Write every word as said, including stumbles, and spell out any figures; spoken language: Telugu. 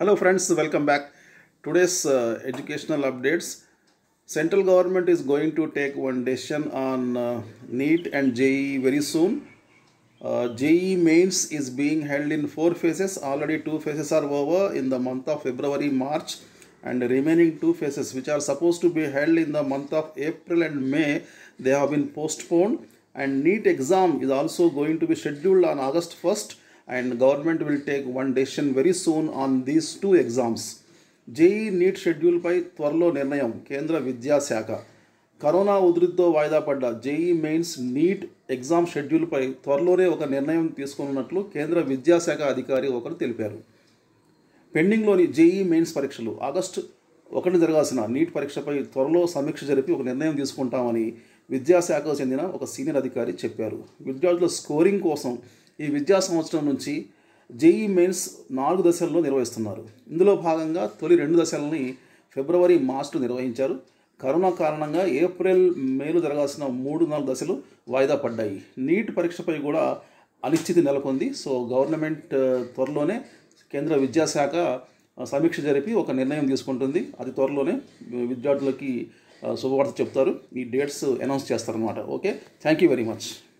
Hello friends, welcome back. Today's uh, educational updates. Central government is going to take one decision on uh, NEET and J E E very soon. Uh, J E E mains is being held in four phases. Already two phases are over in the month of February, March, and the remaining two phases which are supposed to be held in the month of April and May, they have been postponed. And NEET exam is also going to be scheduled on August first, and government will take one decision very soon on these two exams. J E E NEET schedule పై త్వరలో నిర్ణయం కేంద్ర విద్యాశాఖ. కరోనా ఉధృతితో వాయిదా పడ్డ జేఈ మెయిన్స్ నీట్ ఎగ్జామ్ షెడ్యూల్పై త్వరలోనే ఒక నిర్ణయం తీసుకున్నట్లు కేంద్ర విద్యాశాఖ అధికారి ఒకరు తెలిపారు. పెండింగ్లోని జేఈ మెయిన్స్ పరీక్షలు ఆగస్టు ఒకటి జరగాల్సిన నీట్ పరీక్షపై త్వరలో సమీక్ష జరిపి ఒక నిర్ణయం తీసుకుంటామని విద్యాశాఖకు చెందిన ఒక సీనియర్ అధికారి చెప్పారు. విద్యార్థుల స్కోరింగ్ కోసం ఈ విద్యా సంవత్సరం నుంచి జేఈ మెయిన్స్ నాలుగు దశల్లో నిర్వహిస్తున్నారు. ఇందులో భాగంగా తొలి రెండు దశలని ఫిబ్రవరి, మార్చిలో నిర్వహించారు. కరోనా కారణంగా ఏప్రిల్, మేలో జరగాల్సిన మూడు నాలుగు దశలు వాయిదా పడ్డాయి. నీట్ పరీక్షపై కూడా అనిశ్చితి నెలకొంది. సో గవర్నమెంట్ త్వరలోనే కేంద్ర విద్యాశాఖ సమీక్ష జరిపి ఒక నిర్ణయం తీసుకుంటుంది. అది త్వరలోనే విద్యార్థులకి శుభవార్త చెప్తారు. ఈ డేట్స్ అనౌన్స్ చేస్తారన్నమాట. Okay, thank you very much.